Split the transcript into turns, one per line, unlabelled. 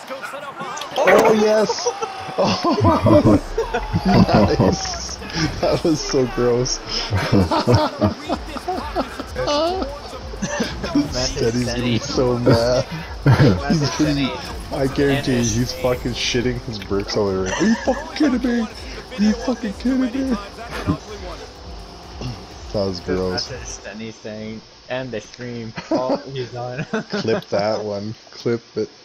Oh yes! Oh, nice! That was so gross. Steady's getting so mad. I guarantee he's fucking shitting his bricks all over. Are you fucking kidding me? Are you fucking kidding me? That was gross.
Stenny saying, and the stream. Oh, he's on.
Clip that one. Clip it.